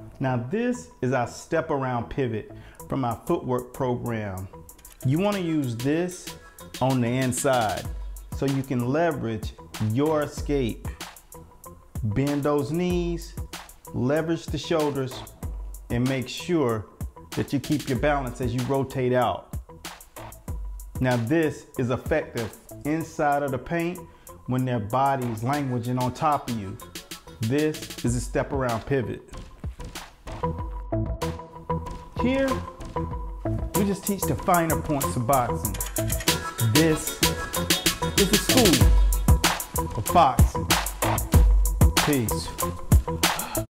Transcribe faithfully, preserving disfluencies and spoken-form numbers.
Now this is our step around pivot from our footwork program. You want to use this on the inside so you can leverage your escape. Bend those knees, leverage the shoulders, and make sure that you keep your balance as you rotate out. Now this is effective inside of the paint when their body's languaging on top of you. This is a step around pivot. Here, we just teach the finer points of boxing. This is the school of boxing. Peace.